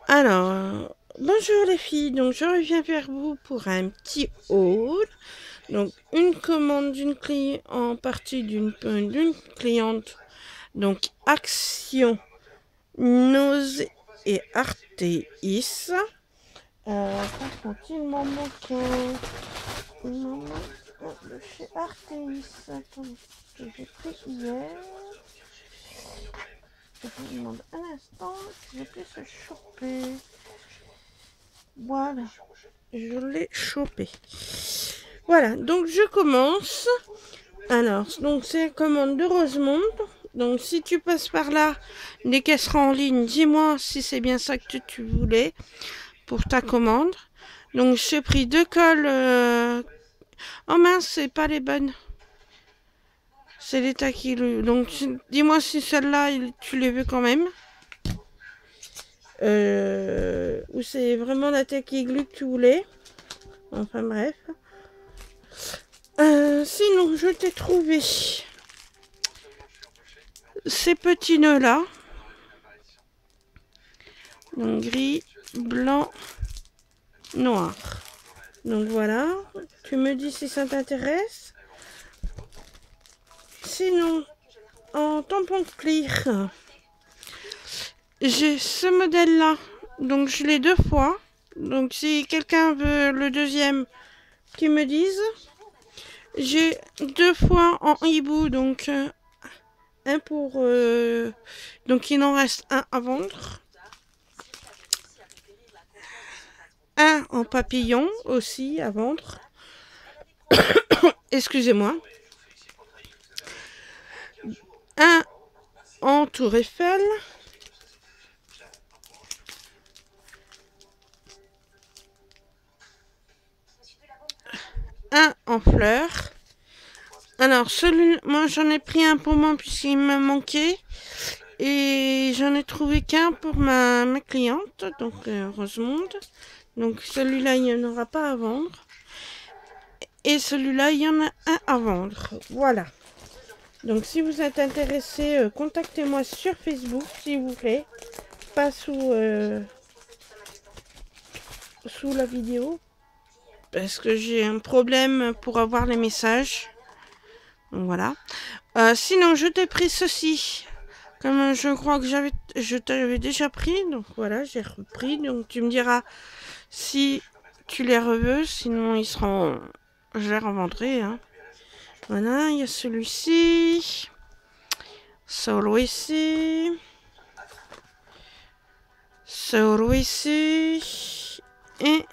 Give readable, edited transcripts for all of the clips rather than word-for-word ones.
Alors, bonjour les filles, donc je reviens vers vous pour un petit haul. Donc, une commande d'une cliente en partie d'une cliente. Donc, Action, Nose et Artéis. Par contre, il m'en manque un. Il m'en manque un de chez Artéis. Attendez, que j'ai pris hier. Je vous demande un instant si je peux se choper. Voilà, je l'ai chopé. Voilà, donc je commence. Alors, donc c'est la commande de Rosemonde. Donc si tu passes par là, les caisses seront en ligne, dis-moi si c'est bien ça que tu voulais pour ta commande. Donc j'ai pris deux cols. Oh mince, c'est pas les bonnes. C'est les taquis. Donc dis-moi si celle-là, tu les veux quand même. Ou c'est vraiment la taquille glue que tu voulais. Enfin bref. Sinon, je t'ai trouvé ces petits nœuds là. Donc gris, blanc, noir. Donc voilà. Tu me dis si ça t'intéresse. Sinon, en tampon clear, j'ai ce modèle là. Donc je l'ai deux fois. Donc si quelqu'un veut le deuxième, qu'il me dise. J'ai deux fois en hibou. Donc un pour... donc il en reste un à vendre. Un en papillon aussi à vendre. Excusez-moi. Un en tour Eiffel. Un en fleurs. Alors celui, moi j'en ai pris un pour moi puisqu'il me manquait. Et j'en ai trouvé qu'un pour ma cliente, donc Rosemonde. Donc celui-là, il n'y en aura pas à vendre. Et celui-là, il y en a un à vendre. Voilà. Donc si vous êtes intéressé, contactez-moi sur Facebook, s'il vous plaît. Pas sous la vidéo. Parce que j'ai un problème pour avoir les messages. Donc voilà. Sinon, je t'ai pris ceci. Comme je crois que je t'avais déjà pris. Donc voilà, j'ai repris. Donc tu me diras si tu les reveux. Sinon, ils seront... Je les revendrai. Hein. Voilà, il y a celui-ci. Celui-ci. Celui-ci. Et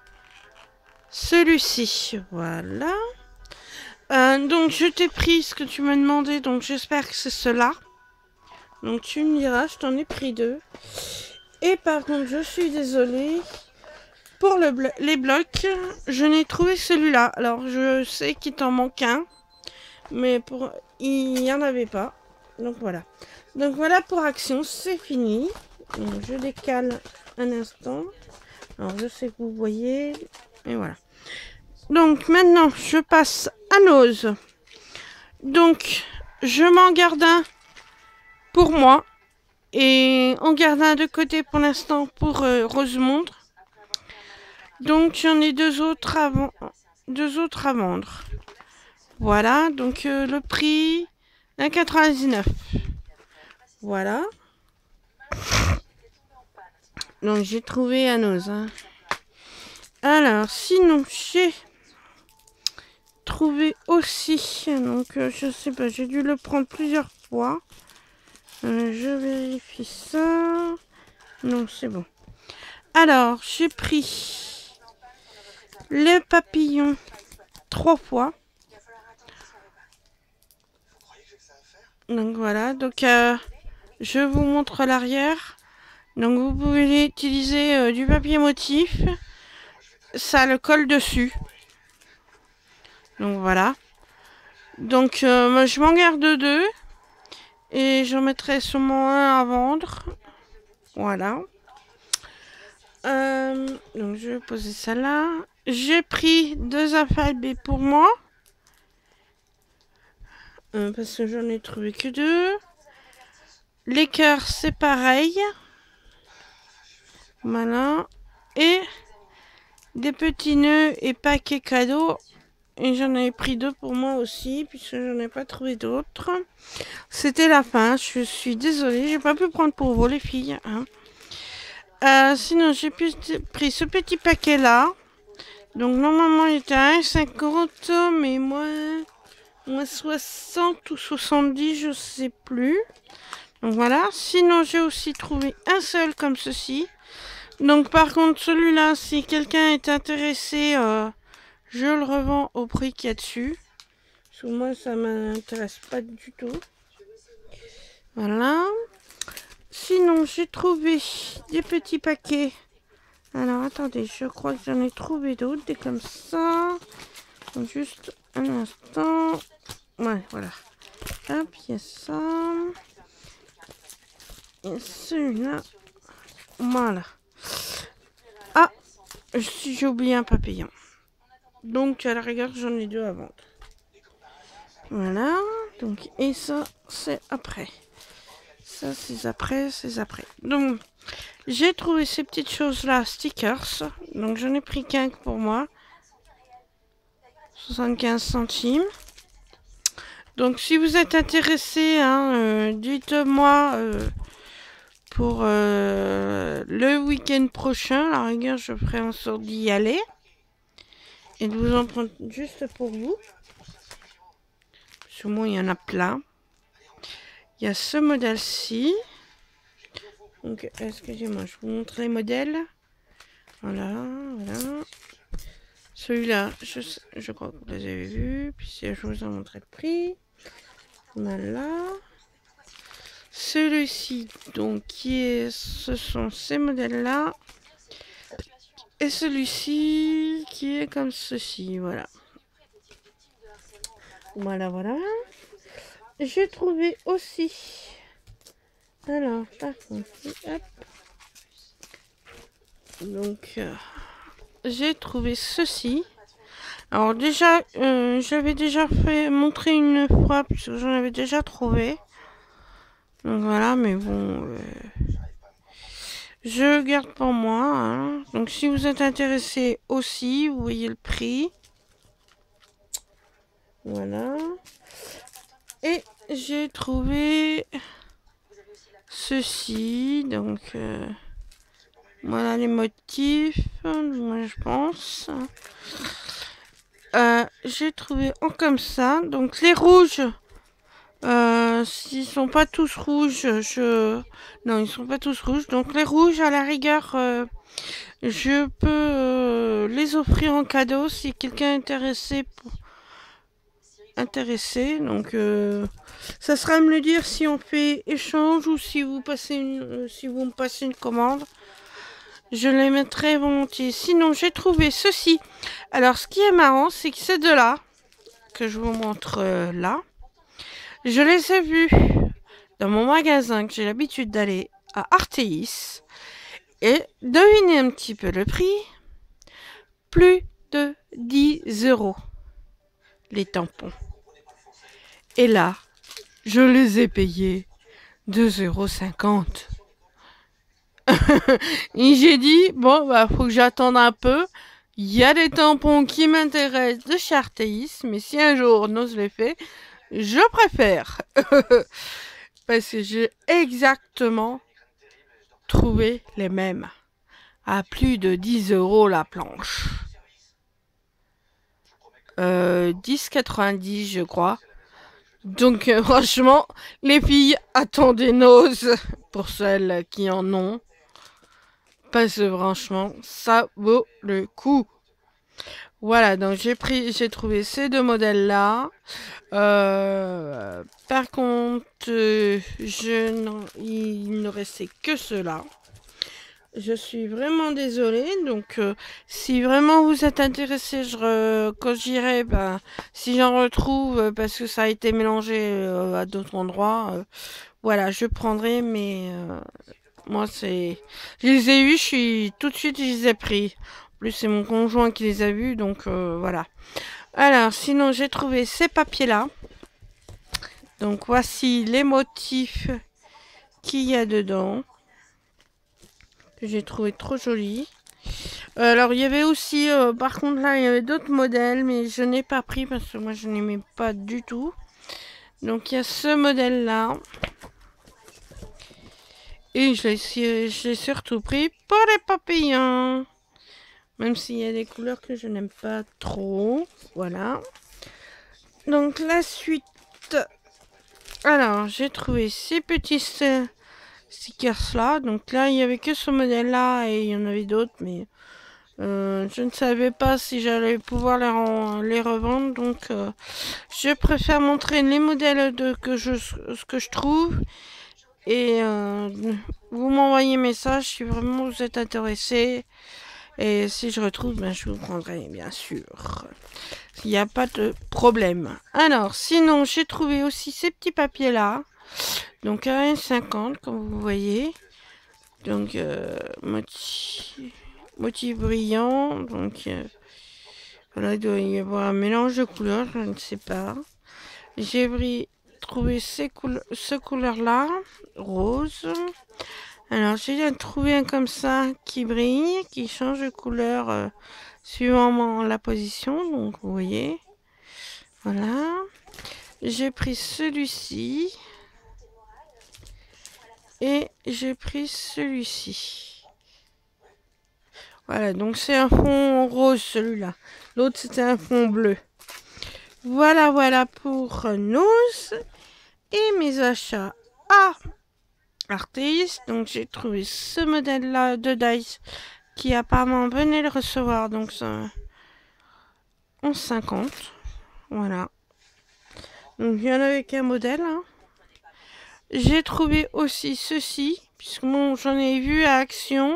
celui-ci. Voilà. Donc je t'ai pris ce que tu m'as demandé. Donc j'espère que c'est cela. Donc tu me diras, je t'en ai pris deux. Et par contre, je suis désolée. Pour les blocs, je n'ai trouvé celui-là. Alors je sais qu'il t'en manque un. Mais il n'y en avait pas. Donc voilà. Donc voilà pour Action, c'est fini. Donc, je décale un instant. Alors je sais que vous voyez. Et voilà. Donc maintenant, je passe à Nose. Donc, je m'en garde un pour moi. Et on garde un de côté pour l'instant pour Rosemonde. Donc, j'en ai deux autres à vendre. Voilà, donc le prix 1,99. Voilà. Donc, j'ai trouvé un Nose. Hein. Alors, sinon, j'ai trouvé aussi. Donc, je sais pas, j'ai dû le prendre plusieurs fois. Je vérifie ça. Non, c'est bon. Alors, j'ai pris le papillon 3 fois. Donc voilà, donc je vous montre l'arrière. Donc vous pouvez utiliser du papier motif. Ça le colle dessus. Donc voilà. Donc moi je m'en garde deux. Et j'en mettrai sûrement un à vendre. Voilà. Donc je vais poser ça là. J'ai pris deux alphabets pour moi. Parce que j'en ai trouvé que deux. Les cœurs, c'est pareil. Voilà. Et des petits nœuds et paquets cadeaux. Et j'en avais pris 2 pour moi aussi, puisque j'en ai pas trouvé d'autres. C'était la fin, je suis désolée, j'ai pas pu prendre pour vous les filles. Hein. Sinon, j'ai pris ce petit paquet là. Donc normalement il était à 1,50, mais moins 60 ou 70, je sais plus. Donc voilà. Sinon, j'ai aussi trouvé un seul comme ceci. Donc par contre, celui-là, si quelqu'un est intéressé, je le revends au prix qu'il y a dessus. Parce que moi, ça m'intéresse pas du tout. Voilà. Sinon, j'ai trouvé des petits paquets. Alors, attendez, je crois que j'en ai trouvé d'autres, des comme ça. Donc, juste un instant. Ouais, voilà. Hop, il y a ça. Et celui-là. Voilà. Ah, j'ai oublié un papillon. Donc, à la rigueur, j'en ai 2 à vendre. Voilà. Donc, et ça, c'est après. Ça, c'est après, c'est après. Donc, j'ai trouvé ces petites choses-là, stickers. Donc, j'en ai pris qu'un pour moi. 75 centimes. Donc, si vous êtes intéressé, hein, dites-moi pour le week-end prochain. À la rigueur, je ferai en sorte d'y aller. Et de vous en prendre juste pour vous. Sur moi, il y en a plein. Il y a ce modèle-ci. Donc, excusez-moi, je vous montre les modèles. Voilà, voilà. Celui-là, je crois que vous les avez vus. Puis je vous ai montré le prix. Voilà. Celui-ci, donc, ce sont ces modèles-là. Et celui-ci, qui est comme ceci, voilà. Voilà, voilà. J'ai trouvé aussi. Alors, par contre, hop. Donc, j'ai trouvé ceci. Alors déjà, j'avais déjà montré une fois, puisque j'en avais déjà trouvé. Donc voilà, mais bon, je garde pour moi. Hein. Donc si vous êtes intéressé aussi, vous voyez le prix. Voilà. Et j'ai trouvé ceci. Donc voilà les motifs, moi je pense. J'ai trouvé en comme ça. Donc les rouges, s'ils sont pas tous rouges, non, ils sont pas tous rouges. Donc les rouges, à la rigueur, je peux les offrir en cadeau si quelqu'un est intéressé. Donc ça sera à me le dire si on fait échange ou si vous me passez une commande. Je les mettrai volontiers. Sinon, j'ai trouvé ceci. Alors, ce qui est marrant, c'est que ces deux-là, que je vous montre là, je les ai vus dans mon magasin que j'ai l'habitude d'aller à Artéis. Et devinez un petit peu le prix. Plus de 10 € les tampons. Et là, je les ai payés 2,50 €. Et j'ai dit, bon, bah, faut que j'attende un peu. Il y a des tampons qui m'intéressent de chez Artéis, mais si un jour n'ose les fait, je préfère. Parce que j'ai exactement trouvé les mêmes. À plus de 10 € la planche. 10,90 je crois. Donc franchement, les filles, attendez Nose pour celles qui en ont. Parce que franchement, ça vaut le coup. Voilà, donc j'ai trouvé ces 2 modèles-là. Par contre, il ne restait que ceux-là. Je suis vraiment désolée. Donc, si vraiment vous êtes intéressé, quand j'irai, ben, si j'en retrouve, parce que ça a été mélangé à d'autres endroits, voilà, je prendrai. Mais moi, je les ai eus, tout de suite, je les ai pris. En plus, c'est mon conjoint qui les a vus, donc voilà. Alors, sinon, j'ai trouvé ces papiers-là. Donc, voici les motifs qu'il y a dedans. que j'ai trouvé trop joli. Alors il y avait aussi, par contre là il y avait d'autres modèles, mais je n'ai pas pris parce que moi je n'aimais pas du tout. Donc il y a ce modèle là. Et je l'ai surtout pris pour les papillons. Même s'il y a des couleurs que je n'aime pas trop. Voilà. Donc la suite. Alors j'ai trouvé ces petits stickers là. Donc là il n'y avait que ce modèle là et il y en avait d'autres. Mais je ne savais pas si j'allais pouvoir les revendre. Donc je préfère montrer les modèles ce que je trouve. Et vous m'envoyez un message si vraiment vous êtes intéressé. Et si je retrouve, ben, je vous prendrai, bien sûr. Il n'y a pas de problème. Alors, sinon, j'ai trouvé aussi ces petits papiers-là. Donc, à 1,50, comme vous voyez. Donc, motif brillant. Donc, voilà, il doit y avoir un mélange de couleurs, je ne sais pas. J'ai trouvé ce couleur-là, rose. Alors, j'ai trouvé un comme ça qui brille, qui change de couleur suivant la position. Donc, vous voyez. Voilà. J'ai pris celui-ci. Et j'ai pris celui-ci. Voilà, donc c'est un fond rose celui-là. L'autre, c'était un fond bleu. Voilà, voilà pour nos et mes achats à Artis. Donc j'ai trouvé ce modèle là de Dice qui apparemment venait le recevoir, donc c'est 11,50. Voilà, donc il y en avait qu'un modèle hein. J'ai trouvé aussi ceci puisque bon, j'en ai vu à Action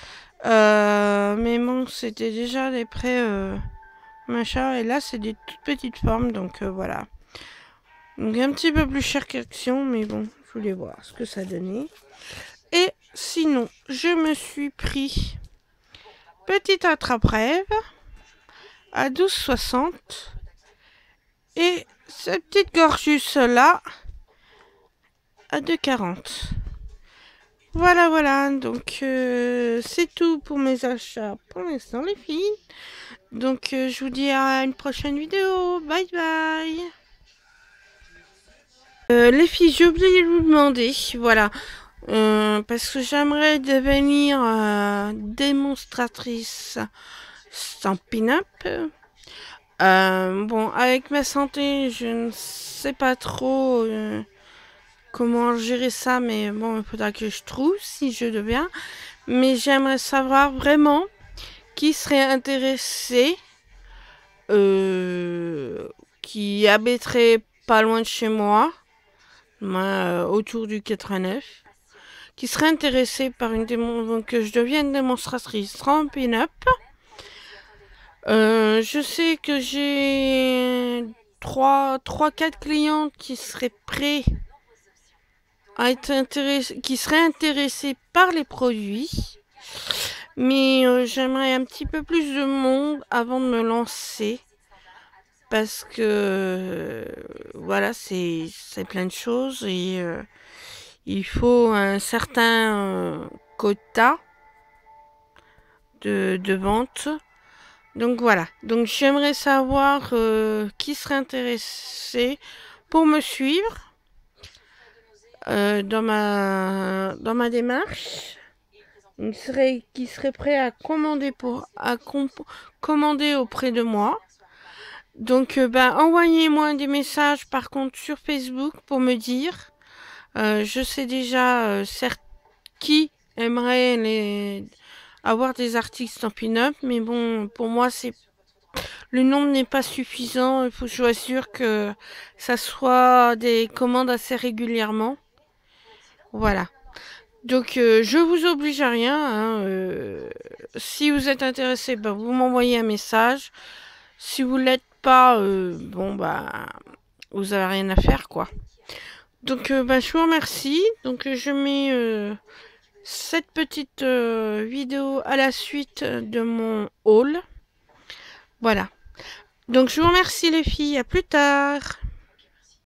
mais bon c'était déjà des prêts machin, et là c'est des toutes petites formes, donc voilà. Donc un petit peu plus cher qu'Action, mais bon, je voulais voir ce que ça donnait. Et sinon, je me suis pris petit attrape-rêve à 12,60 et cette petite gorgeuse là à 2,40. Voilà, voilà, donc c'est tout pour mes achats pour l'instant les filles. Donc je vous dis à une prochaine vidéo. Bye bye. Les filles, j'ai oublié de vous demander, voilà, parce que j'aimerais devenir démonstratrice Stampin' Up. Bon, avec ma santé, je ne sais pas trop comment gérer ça, mais bon, il faudra que je trouve si je deviens. Mais j'aimerais savoir vraiment qui serait intéressé, qui habiterait pas loin de chez moi. Autour du 89, qui serait intéressé par que je devienne démonstratrice Stampin' Up. Je sais que j'ai 3-4 clients qui seraient prêts à être intéressés, qui seraient intéressés par les produits, mais j'aimerais un petit peu plus de monde avant de me lancer. Parce que voilà, c'est plein de choses et il faut un certain quota de vente. Donc voilà, donc j'aimerais savoir qui serait intéressé pour me suivre dans ma démarche. Qui serait prêt à commander commander auprès de moi. Donc, envoyez-moi des messages par contre sur Facebook pour me dire. Je sais déjà qui aimerait avoir des articles Stampin' Up, mais bon, pour moi, le nombre n'est pas suffisant. Il faut que je sois sûre que ça soit des commandes assez régulièrement. Voilà. Donc, je vous oblige à rien. Hein, si vous êtes intéressé, vous m'envoyez un message. Si vous l'êtes pas, vous avez rien à faire, quoi. Donc, je vous remercie. Donc, je mets cette petite vidéo à la suite de mon haul. Voilà. Donc, je vous remercie, les filles. À plus tard.